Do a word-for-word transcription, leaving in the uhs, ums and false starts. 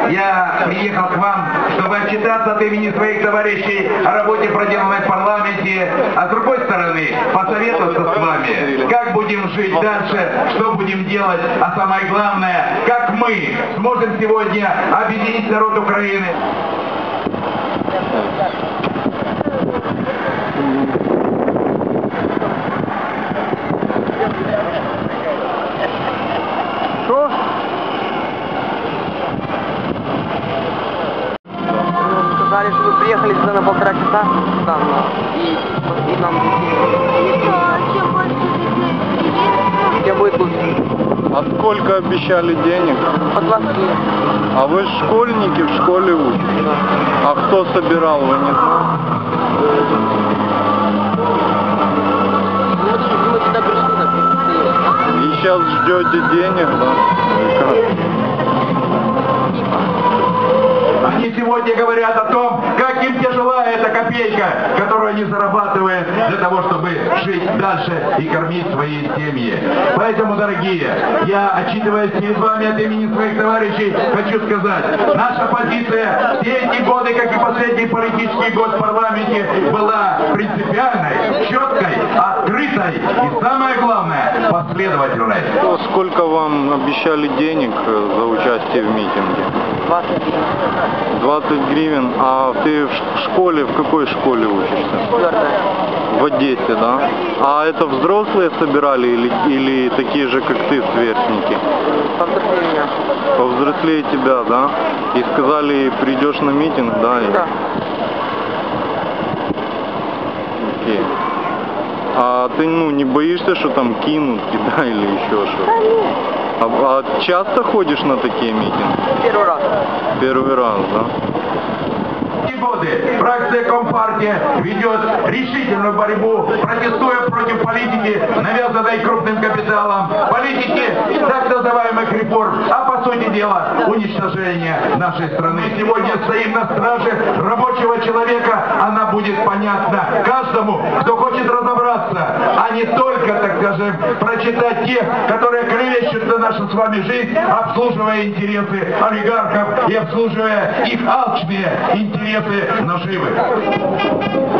я приехал к вам, чтобы отчитаться от имени своих товарищей о работе, проделанной в парламенте, а с другой стороны, посоветоваться с вами, как будем жить дальше, что будем делать, а самое главное, как мы сможем сегодня объединить народ Украины. Что? Сказали, что вы приехали сюда на полтора часа, да, и, и нам где будет лучше. А сколько обещали денег? По двадцать лет. А вы школьники, в школе учитесь? А кто собирал, вы не знаете? Мы, мы сюда пришли, так. И сейчас ждете денег, да? Они сегодня говорят о том, как им тяжела эта копейка, которую они зарабатывают для того, чтобы жить дальше и кормить свои семьи. Поэтому, дорогие, я, отчитываясь перед вами от имени своих товарищей, хочу сказать, наша позиция все эти годы, как и последний политический год в парламенте, была принципиальной, четкой, открытой и, самое главное, последовательной. Сколько вам обещали денег за участие в митинге? двадцать. двадцать гривен. А ты в школе, в какой школе учишься? Четвертая. В Одессе, да? А это взрослые собирали или, или такие же, как ты, сверстники? Повзрослее меня. Повзрослее тебя, да? И сказали, придешь на митинг, да? Да. Окей. А ты, ну, не боишься, что там кинут тебя или еще что-то? Да нет. А, а часто ходишь на такие митинги? Первый раз. Первый раз, да? Годы фракция Компартия ведет решительную борьбу, протестуя против политики, навязанной крупным капиталом, политики так называемых реформ, а по сути дела уничтожения нашей страны. Сегодня стоим на страже рабочего человека, она будет понятна каждому, кто хочет разобраться, а не только, так скажем, прочитать тех, которые клевещут на нашу с вами жизнь, обслуживая интересы олигархов и обслуживая их алчные интересы наживы.